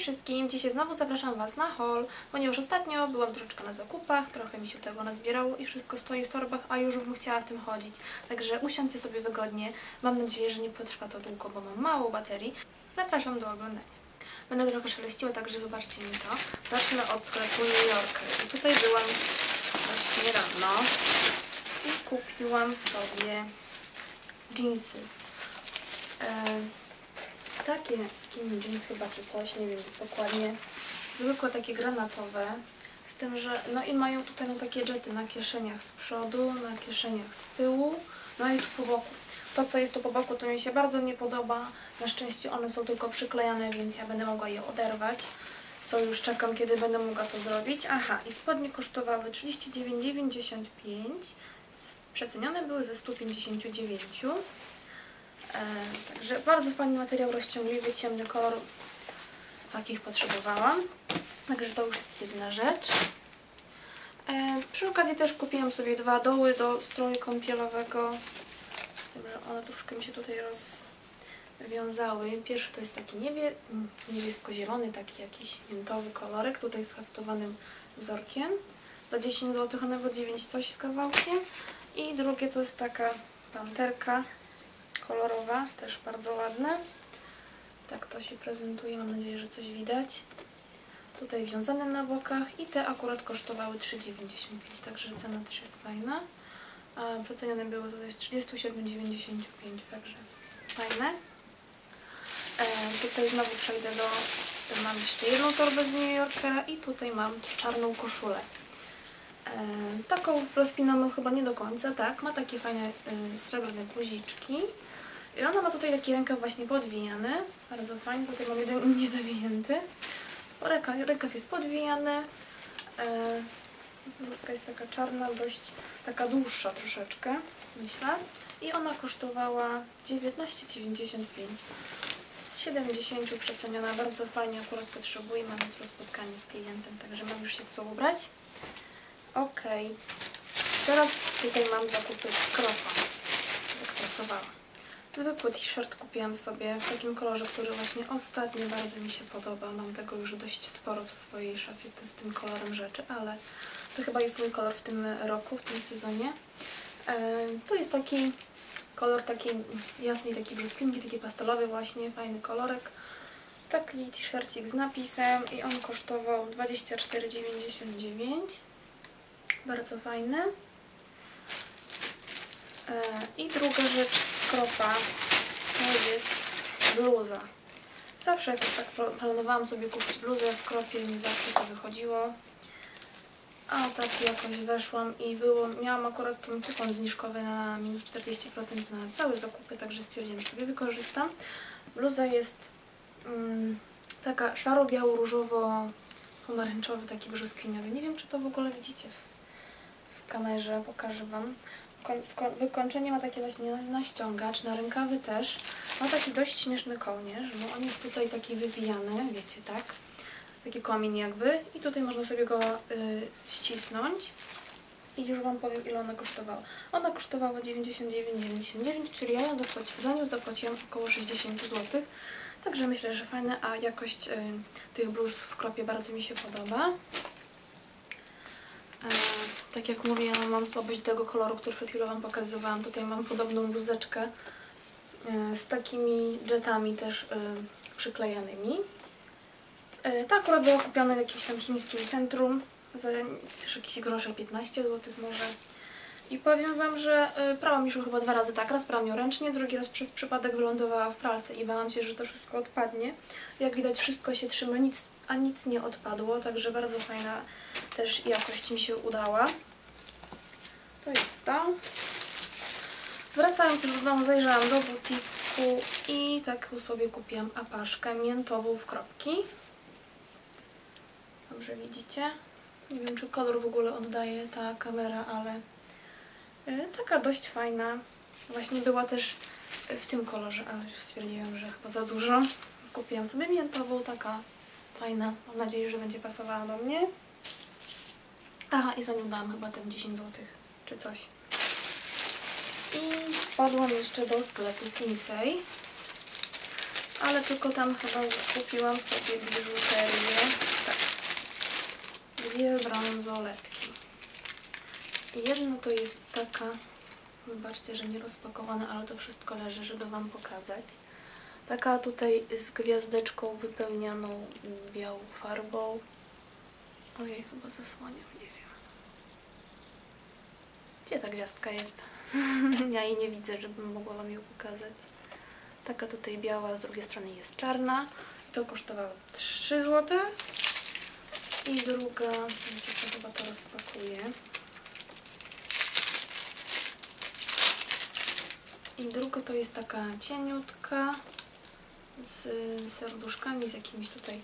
wszystkim! Dzisiaj znowu zapraszam Was na haul, ponieważ ostatnio byłam troszeczkę na zakupach, trochę mi się tego nazbierało i wszystko stoi w torbach, a już bym chciała w tym chodzić. Także usiądźcie sobie wygodnie. Mam nadzieję, że nie potrwa to długo, bo mam mało baterii. Zapraszam do oglądania. Będę trochę szeleściła, także wybaczcie mi to. Zacznę od sklepu New Yorker. I tutaj byłam dość niedawno i kupiłam sobie dżinsy. Takie skinny jeans chyba czy coś, nie wiem dokładnie. Zwykłe takie granatowe. Z tym, że no i mają tutaj takie dżety na kieszeniach z przodu, na kieszeniach z tyłu, no i tu po boku. To, co jest tu po boku, to mi się bardzo nie podoba. Na szczęście one są tylko przyklejane, więc ja będę mogła je oderwać. Co już czekam, kiedy będę mogła to zrobić. Aha, i spodnie kosztowały 39,95. Przecenione były ze 159. Także bardzo fajny materiał, rozciągliwy, ciemny kolor, takich potrzebowałam. Także to już jest jedna rzecz. Przy okazji też kupiłam sobie dwa doły do stroju kąpielowego. Z tym, że one troszkę mi się tutaj rozwiązały. Pierwszy to jest taki niebiesko-zielony, taki jakiś miętowy kolorek, tutaj z haftowanym wzorkiem. Za 10 zł, one było 9 coś z kawałkiem. I drugie to jest taka panterka kolorowa, też bardzo ładne. Tak to się prezentuje, mam nadzieję, że coś widać. Tutaj wiązane na bokach i te akurat kosztowały 3,95, także cena też jest fajna. A przecenione były tutaj z 37,95, także fajne. Tutaj znowu przejdę do... Mam jeszcze jedną torbę z New Yorkera i tutaj mam czarną koszulę. Taką rozpinaną chyba nie do końca, tak, ma takie fajne srebrne guziczki. I ona ma tutaj taki rękaw właśnie podwijany, bardzo fajny, tutaj mam jeden niezawinięty. Rękaw jest podwijany, bluzka jest taka czarna, dość taka dłuższa troszeczkę, myślę. I ona kosztowała 19,95, z 70 przeceniona, bardzo fajnie, akurat potrzebuję, mam jutro spotkanie z klientem, także mam już się w co ubrać. Ok, teraz tutaj mam zakupy z Kropa, jak pracowałam. Zwykły t-shirt kupiłam sobie w takim kolorze, który właśnie ostatnio bardzo mi się podoba. Mam tego już dość sporo w swojej szafie z tym kolorem rzeczy, ale to chyba jest mój kolor w tym roku, w tym sezonie. To jest taki kolor takiej jasnej, takiej brzuskwinki, taki pastelowy właśnie, fajny kolorek. Taki t-shircik z napisem i on kosztował 24,99. Bardzo fajny. I druga rzecz z Kropa to jest bluza. Zawsze jakoś tak planowałam sobie kupić bluzę w Kropie i nie zawsze to wychodziło. A tak jakoś weszłam i miałam akurat ten kupon zniżkowy na minus 40% na całe zakupy, także stwierdziłam, że sobie wykorzystam. Bluza jest taka szaro-biało-różowo-pomarańczowy, taki brzoskwiniowy. Nie wiem, czy to w ogóle widzicie w kamerze, pokażę Wam. Wykończenie ma takie właśnie na ściągacz, na rękawy też. Ma taki dość śmieszny kołnierz, bo on jest tutaj taki wywijany, wiecie, tak? Taki komin jakby. I tutaj można sobie go ścisnąć. I już Wam powiem, ile ona kosztowała. Ona kosztowała 99,99, czyli ja za nią zapłaciłam około 60 zł. Także myślę, że fajne, a jakość tych bluz w Kropie bardzo mi się podoba. Tak jak mówiłam, mam słabość do tego koloru, który przed chwilą Wam pokazywałam. Tutaj mam podobną bluzeczkę z takimi dżetami też przyklejanymi. Ta akurat była kupiona w jakimś tam chińskim centrum za też jakieś grosze, 15 zł może. I powiem Wam, że prałam już chyba 2 razy tak. Raz prałam ją ręcznie, drugi raz przez przypadek wylądowała w pralce i bałam się, że to wszystko odpadnie. Jak widać, wszystko się trzyma, nic nie odpadło, także bardzo fajna też jakość mi się udała. To jest to. Wracając już do domu, zajrzałam do butiku i taką sobie kupiłam apaszkę miętową w kropki. Dobrze widzicie? Nie wiem, czy kolor w ogóle oddaje ta kamera, ale taka dość fajna. Właśnie była też w tym kolorze, ale stwierdziłam, że chyba za dużo. Kupiłam sobie miętową, taka fajna. Mam nadzieję, że będzie pasowała do mnie. Aha, i za nią dałam chyba ten 10 zł, czy coś. I wpadłam jeszcze do sklepu Sinsei. ale tylko tam chyba kupiłam sobie biżuterię. Tak. 2 bransoletki. Jedna to jest taka, wybaczcie, że nie rozpakowana, ale to wszystko leży, żeby Wam pokazać. Taka tutaj z gwiazdeczką wypełnianą białą farbą. Ojej, chyba zasłaniam, nie wiem. Gdzie ta gwiazdka jest? Ja jej nie widzę, żebym mogła Wam ją pokazać. Taka tutaj biała, z drugiej strony jest czarna. To kosztowało 3 zł. I druga, wiecie co, chyba to rozpakuję. I druga to jest taka cieniutka z serduszkami, z jakimiś tutaj,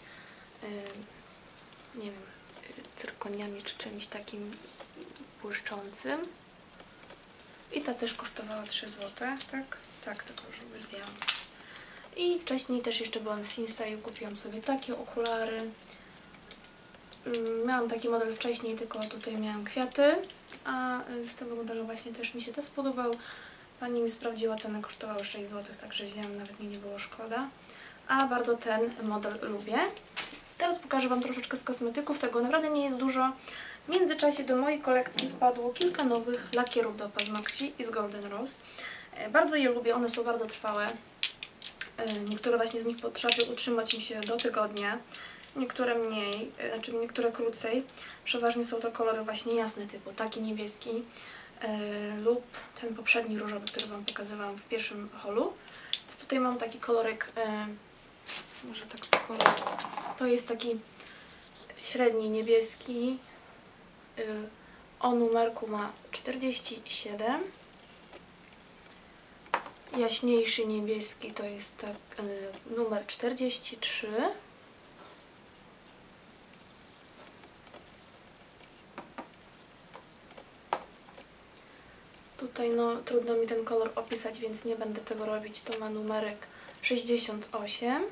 nie wiem, cyrkoniami czy czymś takim błyszczącym. I ta też kosztowała 3 zł, tak? Tak, tylko już zdjęłam. I wcześniej też jeszcze byłam w Sinsei, kupiłam sobie takie okulary. Miałam taki model wcześniej, tylko tutaj miałam kwiaty, a z tego modelu właśnie też mi się to spodobał. Pani mi sprawdziła, cenę kosztowały 6 zł, także wzięłam, nawet mi nie było szkoda. A bardzo ten model lubię. Teraz pokażę Wam troszeczkę z kosmetyków, tego naprawdę nie jest dużo. W międzyczasie do mojej kolekcji wpadło kilka nowych lakierów do paznokci i z Golden Rose. Bardzo je lubię, one są bardzo trwałe. Niektóre właśnie z nich potrafią utrzymać mi się do tygodnia. Niektóre mniej, znaczy niektóre krócej. Przeważnie są to kolory właśnie jasne, typu taki niebieski lub ten poprzedni różowy, który Wam pokazywałam w pierwszym holu. Więc tutaj mam taki kolorek, może tak kolor. To jest taki średni niebieski. O numerku ma 47. Jaśniejszy niebieski to jest tak, numer 43. Tutaj no trudno mi ten kolor opisać, więc nie będę tego robić. To ma numerek 68.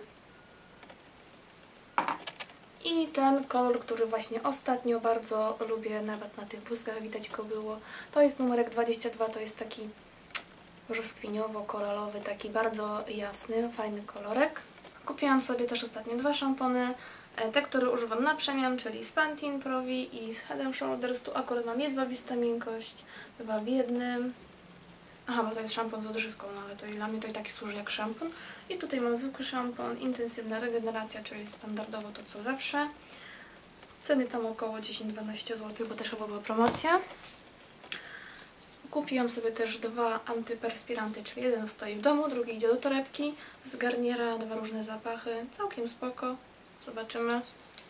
I ten kolor, który właśnie ostatnio bardzo lubię, nawet na tych błyskach widać go było, to jest numerek 22, to jest taki brzoskwiniowo-koralowy, taki bardzo jasny, fajny kolorek. Kupiłam sobie też ostatnio 2 szampony, te, które używam na przemian, czyli z Pantene Pro-V i z Head & Shoulders. Tu akurat mam jedwabista miękkość, 2 w jednym. Aha, bo to jest szampon z odżywką, no ale to dla mnie to i taki służy jak szampon. I tutaj mam zwykły szampon, intensywna regeneracja, czyli standardowo to co zawsze. Ceny tam około 10-12 zł, bo też chyba była promocja. Kupiłam sobie też 2 antyperspiranty, czyli jeden stoi w domu, drugi idzie do torebki. Z Garniera 2 różne zapachy, całkiem spoko. Zobaczymy.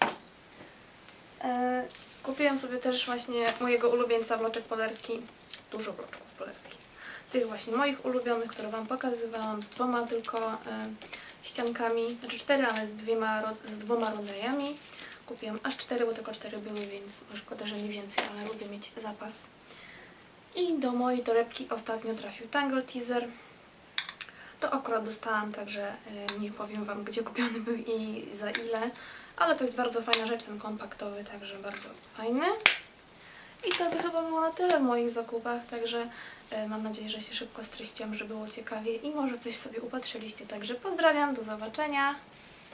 Kupiłam sobie też właśnie mojego ulubieńca bloczek polerski. Dużo bloczków polerskich. Tych właśnie moich ulubionych, które Wam pokazywałam, z 2 tylko ściankami. Znaczy 4, ale z 2 rodzajami. Kupiłam aż 4, bo tylko 4 były, więc szkoda, że nie więcej, ale lubię mieć zapas. I do mojej torebki ostatnio trafił Tangle Teaser. To akurat dostałam, także nie powiem Wam, gdzie kupiony był i za ile. Ale to jest bardzo fajna rzecz, ten kompaktowy, także bardzo fajny. I to by chyba było na tyle w moich zakupach, także mam nadzieję, że się szybko streściłam, że było ciekawie i może coś sobie upatrzyliście. Także pozdrawiam, do zobaczenia.